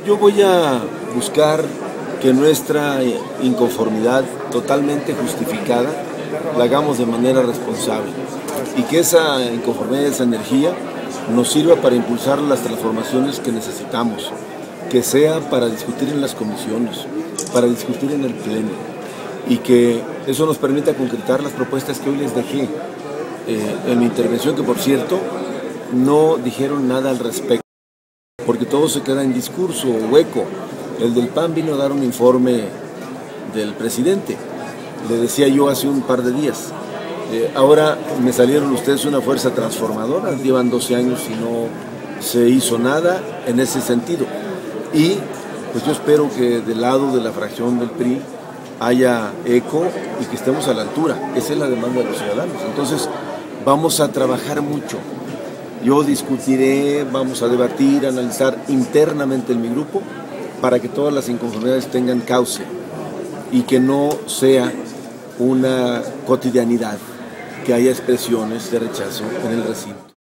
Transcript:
Yo voy a buscar que nuestra inconformidad totalmente justificada la hagamos de manera responsable y que esa inconformidad, esa energía nos sirva para impulsar las transformaciones que necesitamos, que sea para discutir en las comisiones, para discutir en el pleno y que eso nos permita concretar las propuestas que hoy les dejé en mi intervención, que por cierto no dijeron nada al respecto, porque todo se queda en discurso hueco. El del PAN vino a dar un informe del presidente, le decía yo hace un par de días. Ahora me salieron ustedes una fuerza transformadora, llevan 12 años y no se hizo nada en ese sentido. Y pues yo espero que del lado de la fracción del PRI haya eco y que estemos a la altura. Esa es la demanda de los ciudadanos. Entonces vamos a trabajar mucho. Yo discutiré, vamos a debatir, analizar internamente en mi grupo para que todas las inconformidades tengan cauce y que no sea una cotidianidad, que haya expresiones de rechazo en el recinto.